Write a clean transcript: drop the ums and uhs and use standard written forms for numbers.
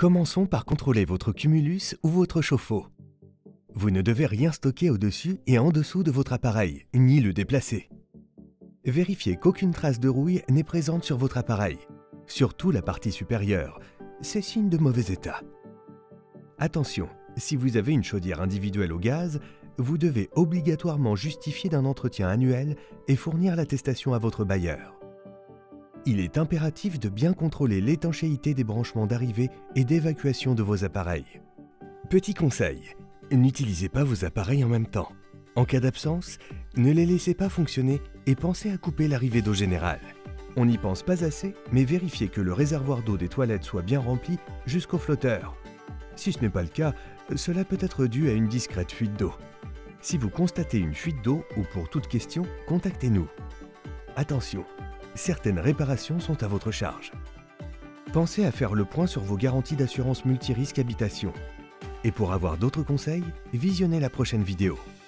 Commençons par contrôler votre cumulus ou votre chauffe-eau. Vous ne devez rien stocker au-dessus et en dessous de votre appareil, ni le déplacer. Vérifiez qu'aucune trace de rouille n'est présente sur votre appareil, surtout la partie supérieure. C'est signe de mauvais état. Attention, si vous avez une chaudière individuelle au gaz, vous devez obligatoirement justifier d'un entretien annuel et fournir l'attestation à votre bailleur. Il est impératif de bien contrôler l'étanchéité des branchements d'arrivée et d'évacuation de vos appareils. Petit conseil, n'utilisez pas vos appareils en même temps. En cas d'absence, ne les laissez pas fonctionner et pensez à couper l'arrivée d'eau générale. On n'y pense pas assez, mais vérifiez que le réservoir d'eau des toilettes soit bien rempli jusqu'au flotteur. Si ce n'est pas le cas, cela peut être dû à une discrète fuite d'eau. Si vous constatez une fuite d'eau ou pour toute question, contactez-nous. Attention, certaines réparations sont à votre charge. Pensez à faire le point sur vos garanties d'assurance multirisque habitation. Et pour avoir d'autres conseils, visionnez la prochaine vidéo.